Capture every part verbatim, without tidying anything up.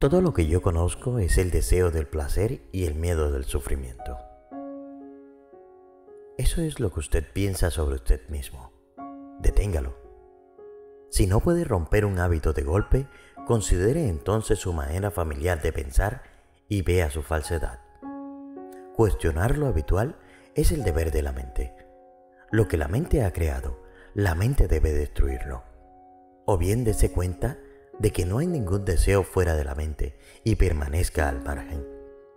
Todo lo que yo conozco es el deseo del placer y el miedo del sufrimiento. Eso es lo que usted piensa sobre usted mismo. Deténgalo. Si no puede romper un hábito de golpe, considere entonces su manera familiar de pensar y vea su falsedad. Cuestionar lo habitual es el deber de la mente. Lo que la mente ha creado, la mente debe destruirlo. O bien dése cuenta de que no hay ningún deseo fuera de la mente y permanezca al margen.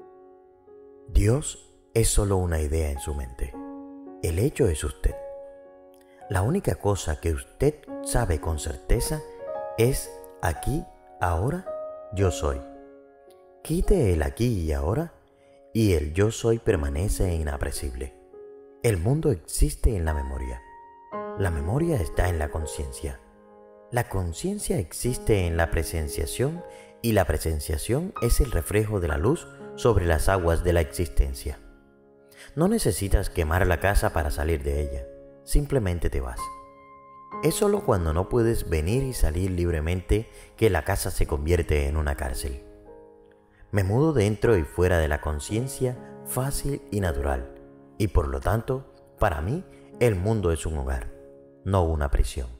Dios es solo una idea en su mente. El hecho es usted. La única cosa que usted sabe con certeza es aquí, ahora, yo soy. Quite el aquí y ahora y el yo soy permanece inapresible. El mundo existe en la memoria. La memoria está en la conciencia. La conciencia existe en la presenciación y la presenciación es el reflejo de la luz sobre las aguas de la existencia. No necesitas quemar la casa para salir de ella, simplemente te vas. Es solo cuando no puedes venir y salir libremente que la casa se convierte en una cárcel. Me mudo dentro y fuera de la conciencia fácil y natural, y por lo tanto, para mí, el mundo es un hogar, no una prisión.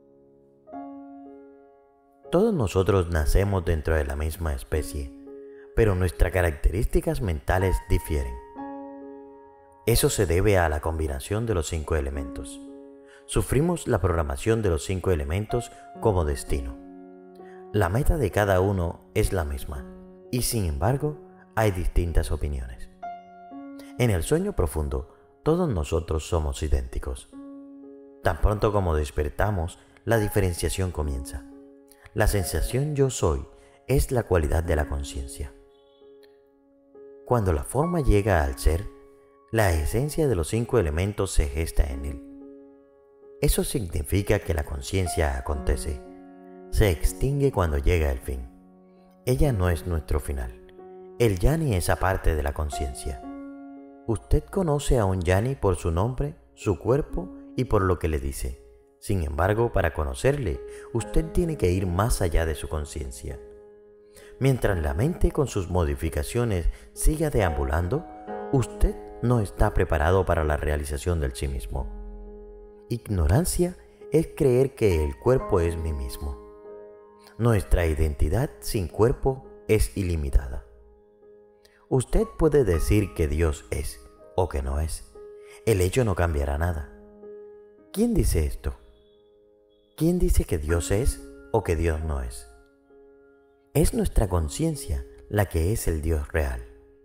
Todos nosotros nacemos dentro de la misma especie, pero nuestras características mentales difieren. Eso se debe a la combinación de los cinco elementos. Sufrimos la programación de los cinco elementos como destino. La meta de cada uno es la misma, y sin embargo, hay distintas opiniones. En el sueño profundo, todos nosotros somos idénticos. Tan pronto como despertamos, la diferenciación comienza. La sensación yo soy es la cualidad de la conciencia. Cuando la forma llega al ser, la esencia de los cinco elementos se gesta en él. Eso significa que la conciencia acontece, se extingue cuando llega el fin. Ella no es nuestro final. El Yani es aparte de la conciencia. Usted conoce a un Yani por su nombre, su cuerpo y por lo que le dice. Sin embargo, para conocerle, usted tiene que ir más allá de su conciencia. Mientras la mente con sus modificaciones siga deambulando, usted no está preparado para la realización del sí mismo. Ignorancia es creer que el cuerpo es mí mismo. Nuestra identidad sin cuerpo es ilimitada. Usted puede decir que Dios es o que no es. El hecho no cambiará nada. ¿Quién dice esto? ¿Quién dice que Dios es o que Dios no es? Es nuestra conciencia la que es el Dios real.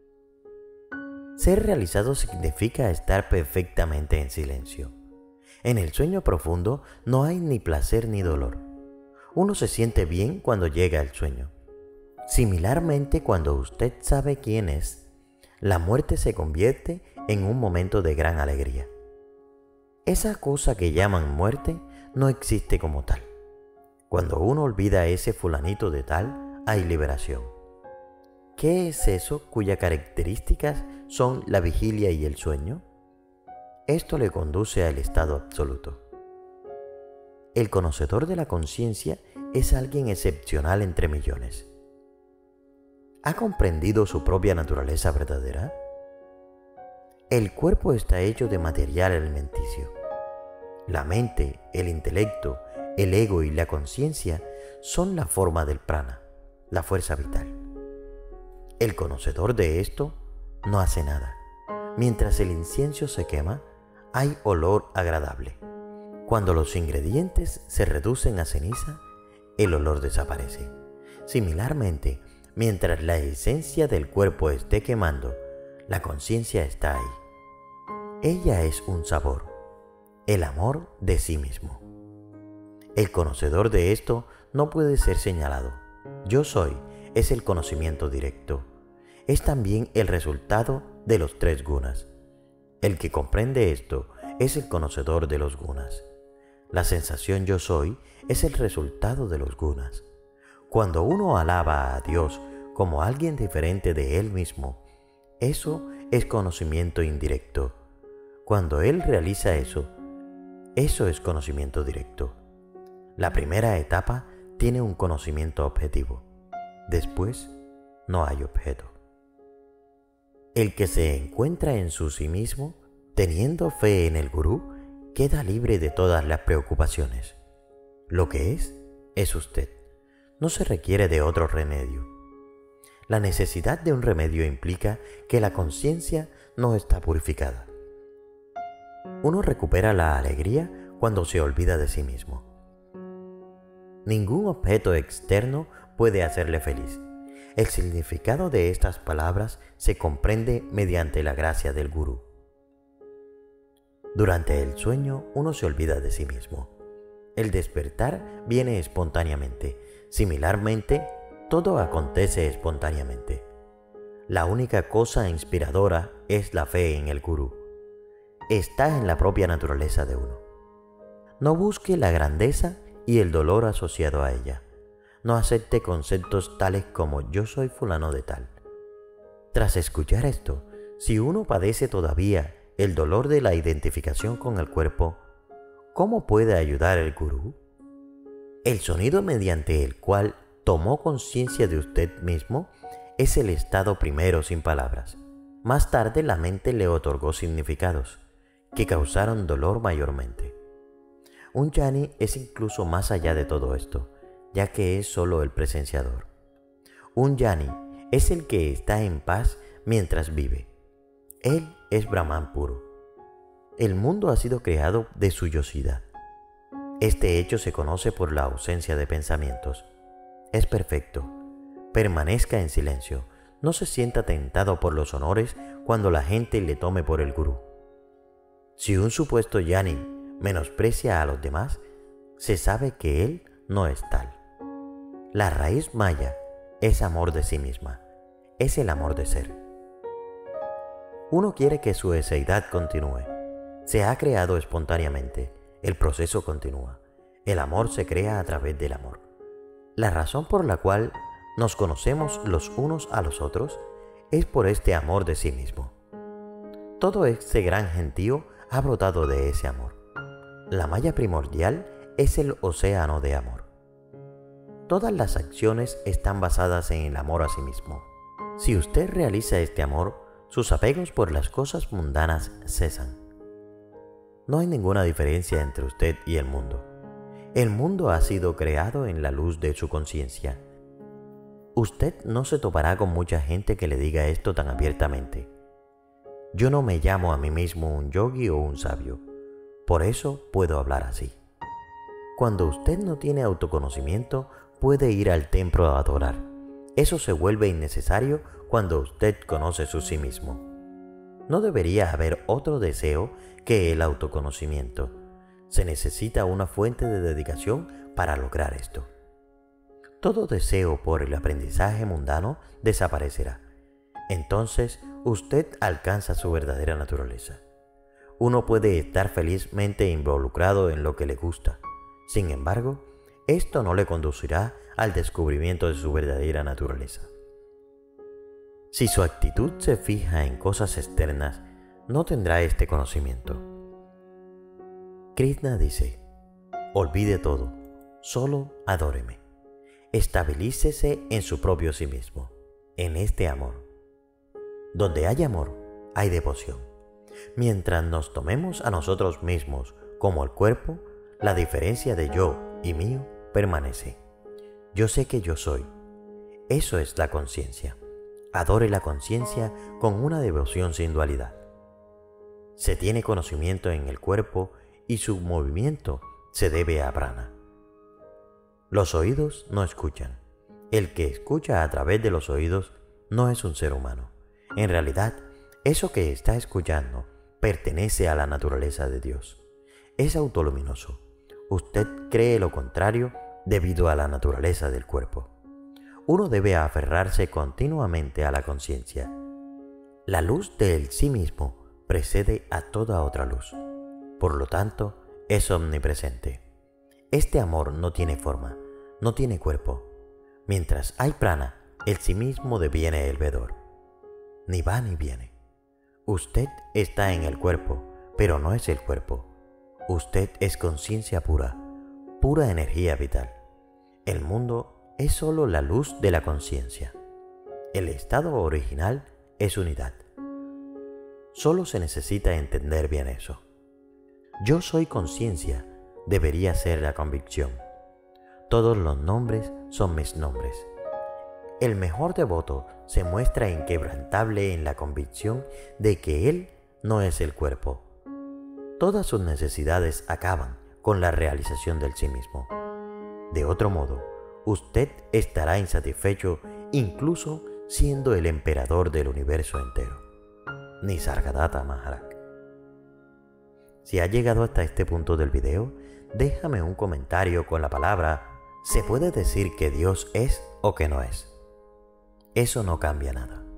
Ser realizado significa estar perfectamente en silencio. En el sueño profundo no hay ni placer ni dolor. Uno se siente bien cuando llega el sueño. Similarmente, cuando usted sabe quién es, la muerte se convierte en un momento de gran alegría. Esa cosa que llaman muerte no existe como tal. Cuando uno olvida a ese fulanito de tal, hay liberación. ¿Qué es eso cuyas características son la vigilia y el sueño? Esto le conduce al estado absoluto. El conocedor de la conciencia es alguien excepcional entre millones. ¿Ha comprendido su propia naturaleza verdadera? El cuerpo está hecho de material alimenticio. La mente, el intelecto, el ego y la conciencia son la forma del prana, la fuerza vital. El conocedor de esto no hace nada. Mientras el incienso se quema, hay olor agradable. Cuando los ingredientes se reducen a ceniza, el olor desaparece. Similarmente, mientras la esencia del cuerpo esté quemando, la conciencia está ahí. Ella es un sabor, el amor de sí mismo. El conocedor de esto no puede ser señalado. Yo soy es el conocimiento directo. Es también el resultado de los tres gunas. El que comprende esto es el conocedor de los gunas. La sensación yo soy es el resultado de los gunas. Cuando uno alaba a Dios como alguien diferente de él mismo, eso es conocimiento indirecto. Cuando él realiza eso, eso es conocimiento directo. La primera etapa tiene un conocimiento objetivo. Después no hay objeto. El que se encuentra en su sí mismo, teniendo fe en el gurú, queda libre de todas las preocupaciones. Lo que es, es usted. No se requiere de otro remedio. La necesidad de un remedio implica que la conciencia no está purificada. Uno recupera la alegría cuando se olvida de sí mismo. Ningún objeto externo puede hacerle feliz. El significado de estas palabras se comprende mediante la gracia del gurú. Durante el sueño uno se olvida de sí mismo. El despertar viene espontáneamente. Similarmente, todo acontece espontáneamente. La única cosa inspiradora es la fe en el gurú. Está en la propia naturaleza de uno. No busque la grandeza y el dolor asociado a ella. No acepte conceptos tales como yo soy fulano de tal. Tras escuchar esto, si uno padece todavía el dolor de la identificación con el cuerpo, ¿cómo puede ayudar el gurú? El sonido mediante el cual tomó conciencia de usted mismo es el estado primero sin palabras. Más tarde la mente le otorgó significados que causaron dolor mayormente. Un jnani es incluso más allá de todo esto, ya que es solo el presenciador. Un jnani es el que está en paz mientras vive. Él es Brahman puro. El mundo ha sido creado de su yosidad. Este hecho se conoce por la ausencia de pensamientos. Es perfecto. Permanezca en silencio. No se sienta tentado por los honores cuando la gente le tome por el gurú. Si un supuesto jnani menosprecia a los demás, se sabe que él no es tal. La raíz maya es amor de sí misma. Es el amor de ser. Uno quiere que su eseidad continúe. Se ha creado espontáneamente. El proceso continúa. El amor se crea a través del amor. La razón por la cual nos conocemos los unos a los otros es por este amor de sí mismo. Todo este gran gentío ha brotado de ese amor. La malla primordial es el océano de amor. Todas las acciones están basadas en el amor a sí mismo. Si usted realiza este amor, sus apegos por las cosas mundanas cesan. No hay ninguna diferencia entre usted y el mundo. El mundo ha sido creado en la luz de su conciencia. Usted no se topará con mucha gente que le diga esto tan abiertamente. Yo no me llamo a mí mismo un yogi o un sabio. Por eso puedo hablar así. Cuando usted no tiene autoconocimiento, puede ir al templo a adorar. Eso se vuelve innecesario cuando usted conoce su sí mismo. No debería haber otro deseo que el autoconocimiento. Se necesita una fuente de dedicación para lograr esto. Todo deseo por el aprendizaje mundano desaparecerá. Entonces usted alcanza su verdadera naturaleza. Uno puede estar felizmente involucrado en lo que le gusta. Sin embargo, esto no le conducirá al descubrimiento de su verdadera naturaleza. Si su actitud se fija en cosas externas, no tendrá este conocimiento. Krishna dice, olvide todo, solo adóreme. Estabilícese en su propio sí mismo, en este amor. Donde hay amor, hay devoción. Mientras nos tomemos a nosotros mismos como el cuerpo, la diferencia de yo y mío permanece. Yo sé que yo soy. Eso es la conciencia. Adore la conciencia con una devoción sin dualidad. Se tiene conocimiento en el cuerpo y su movimiento se debe a prana. Los oídos no escuchan. El que escucha a través de los oídos no es un ser humano. En realidad, eso que está escuchando pertenece a la naturaleza de Dios. Es autoluminoso. Usted cree lo contrario debido a la naturaleza del cuerpo. Uno debe aferrarse continuamente a la conciencia. La luz del sí mismo precede a toda otra luz. Por lo tanto, es omnipresente. Este amor no tiene forma, no tiene cuerpo. Mientras hay prana, el sí mismo deviene el vedor. Ni va ni viene. Usted está en el cuerpo, pero no es el cuerpo. Usted es conciencia pura, pura energía vital. El mundo es solo la luz de la conciencia. El estado original es unidad. Solo se necesita entender bien eso. Yo soy conciencia debería ser la convicción. Todos los nombres son mis nombres. El mejor devoto se muestra inquebrantable en la convicción de que él no es el cuerpo. Todas sus necesidades acaban con la realización del sí mismo. De otro modo, usted estará insatisfecho incluso siendo el emperador del universo entero. Nisargadatta Maharaj. Si has llegado hasta este punto del video, déjame un comentario con la palabra "se puede decir que Dios es o que no es". Eso no cambia nada.